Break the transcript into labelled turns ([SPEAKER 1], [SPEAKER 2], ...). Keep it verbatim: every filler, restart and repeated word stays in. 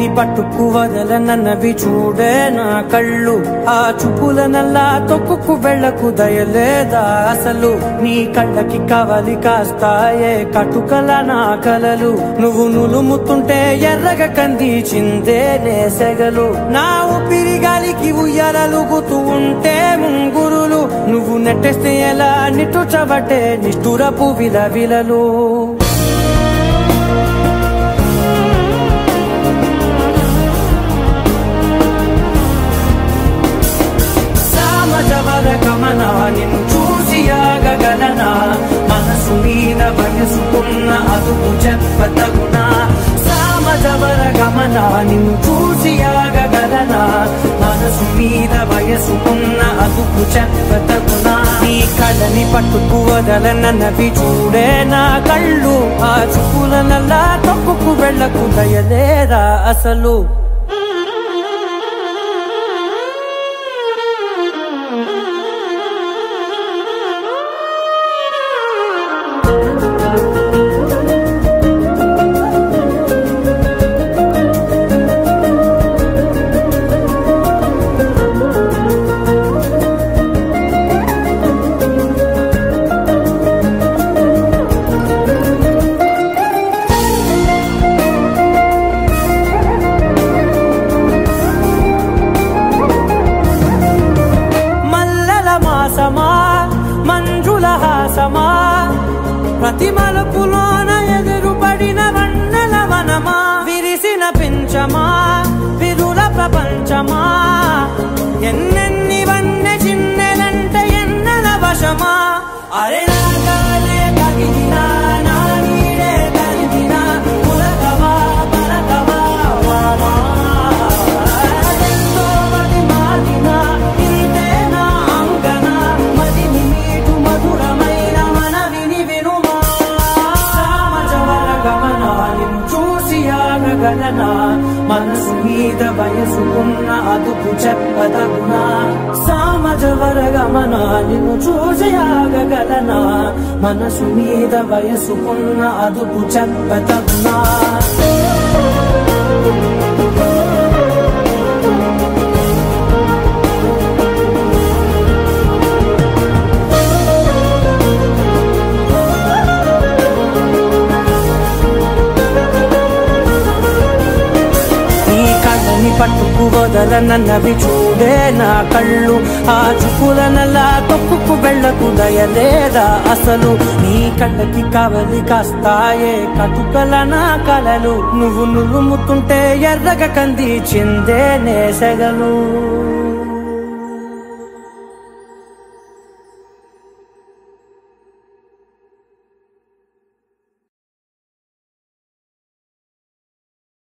[SPEAKER 1] పట్టుకు వదలనన్నవి చూడే నా కళ్ళు ఆ చూపుల నల్లా తొక్కుకు వెళ్ళకు దయలేదా అసలు నీ కళ్ళకి కవలి కాస్తాయే కటుకల నా కలలు నువ్వు నులుముతుంటే ఎర్రగ కంది చిందే నేసెగలు నా ఊపిరి గాలికి ఉయ్యాలలుగుతూ ఉంటే ముంగురులు నువ్వు నెట్టేస్తే ఎలా నిట్టుచబట్టే నిష్ఠురపు విలవిలలు గమన నిన్ను చూసి ఆగగలనా మనసు మీద వయసుకున్న అదుపు చెప్పతగునా సామజవర గమన నిన్ను చూసి ఆగగలనా మనసు మీద వయసుకున్న అదుపు చెప్పతగునా నీ కళ్ళని పట్టుకు వదలనన్నవి చూడే నా కళ్ళు ఆ చూపుల నల్లా తప్పుకు వెళ్ళకు దయలేదా అసలు మంజుల హాసమా ప్రతి మలుపులోన ఎదురుపడిన వన్నెల వనమా విరిసిన పించమా విరుల ప్రపంచమా ఎన్నెన్ని వన్నె చిన్నెలంటే ఎన్నెల వశమా అరే నాగాలే కగిలినా నా నీడే కలిగినా పులకవా పలకవా వామా ఎంతో మది మాదినా ఇంతే నా అంగన మదిని మీటు మధురమైన మనవిని వినుమా సామజవర గమన నిన్ను చూసి ఆగగలనా మనసు మీద వయసుకున్న అదుపు చెప్పదగునా సామజవర గమన నిన్ను చూసి ఆగగలనా మనసు మీద వయసుకున్న అదుపు చెప్పదగునా పట్టుకు వదలనన్నవి చూడే నా కళ్ళు ఆ చూపుల నల్లా తొక్కుకు వెళ్ళకు దయలేదా అసలు నీ కళ్ళకి కవలి కాస్తాయే కటుకల నా కలలు నువ్వు నులుముతుంటే ఎర్రగ కంది చిందే నేసెగలు